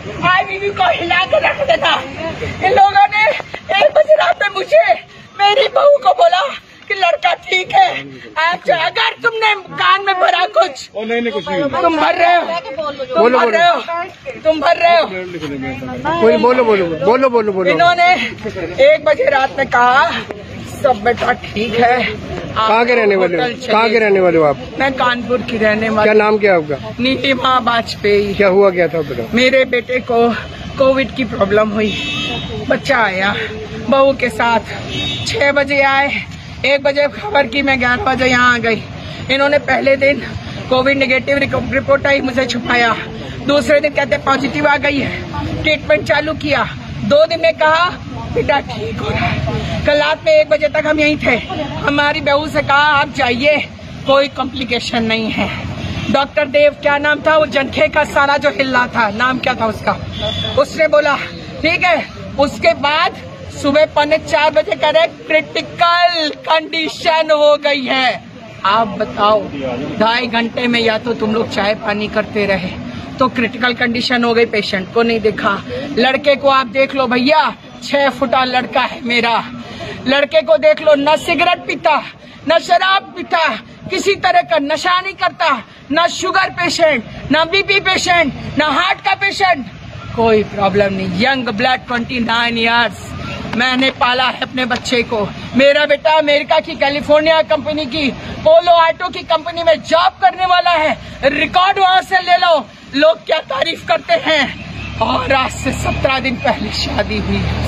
आईवीवी को हिला के रख देता। इन लोगों ने 1 बजे रात में मुझे मेरी बहू को बोला कि लड़का ठीक है। अगर तुमने कान में भरा कुछ, नहीं कुछ नहीं, तुम भर रहे हो, तुम भर रहे हो। बोलो। इन्होंने 1 बजे रात में कहा सब बेटा ठीक है। कहाँ के रहने वाले हो आप? मैं कानपुर की रहने वाली। क्या नाम क्या आपका? नीलिमा वाजपेयी। क्या हुआ क्या था बेटा? मेरे बेटे को कोविड की प्रॉब्लम हुई, बच्चा आया बहू के साथ। 6 बजे आए, 1 बजे खबर की, मैं 11 बजे यहाँ आ गई। इन्होंने पहले दिन कोविड नेगेटिव रिपोर्ट आई, मुझे छुपाया। दूसरे दिन कहते पॉजिटिव आ गई है, ट्रीटमेंट चालू किया। 2 दिन में कहा बेटा ठीक हो रहा है। कल रात में 1 बजे तक हम यहीं थे। हमारी बहू से कहा आप जाइए, कोई कॉम्प्लिकेशन नहीं है। डॉक्टर देव, क्या नाम था वो जंघे का सारा जो हिल रहा था, नाम क्या था उसका, उसने बोला ठीक है। उसके बाद सुबह 4:45 बजे करे क्रिटिकल कंडीशन हो गई है। आप बताओ 2.5 घंटे में या तो तुम लोग चाय पानी करते रहे तो क्रिटिकल कंडीशन हो गई। पेशेंट को नहीं देखा। लड़के को आप देख लो भैया, 6 फुटा लड़का है मेरा। लड़के को देख लो, न सिगरेट पीता, न शराब पीता, किसी तरह का नशा नहीं करता, न शुगर पेशेंट, न बीपी पेशेंट, न हार्ट का पेशेंट, कोई प्रॉब्लम नहीं। Young blood 29 years. मैंने पाला है अपने बच्चे को। मेरा बेटा अमेरिका की कैलिफोर्निया कंपनी की पोलो ऑटो की कंपनी में जॉब करने वाला है। रिकॉर्ड वहां से ले लो, लोग क्या तारीफ करते हैं। और आज से 17 दिन पहले शादी हुई है।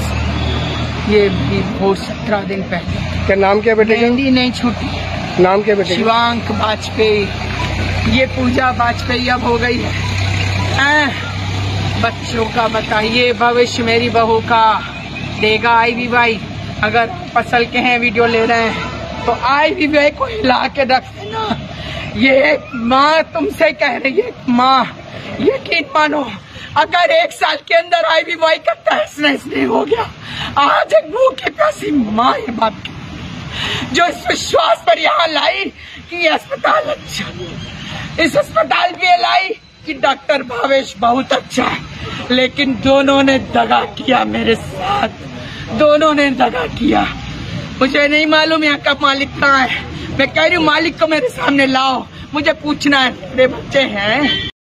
ये भी वो 17 दिन पहले। क्या नाम क्या बेटे? मेहंदी नहीं छूटी। नाम क्या बेटे? शिवांक वाजपेयी। ये पूजा वाजपेयी अब हो गई है। बच्चों का बताइए, भविष्य मेरी बहू का देगा आईवीवाई। अगर फसल के हैं वीडियो ले रहे हैं तो आईवीवाई को हिला के रख देना। ये माँ तुमसे कह रही है, माँ यकीन मानो, अगर 1 साल के अंदर आईवीवाई का तहस नहस नहीं हो गया, आज एक भूखी प्यासी माँ है बाप की, जो इस विश्वास पर यहाँ लाई कि ये अस्पताल अच्छा, इस अस्पताल पे लाई कि डॉक्टर भावेश बहुत अच्छा है, लेकिन दोनों ने दगा किया मेरे साथ, दोनों ने दगा किया। मुझे नहीं मालूम यहाँ का मालिक कहाँ है। मैं कह रही हूँ मालिक को मेरे सामने लाओ, मुझे पूछना है। मेरे बच्चे हैं।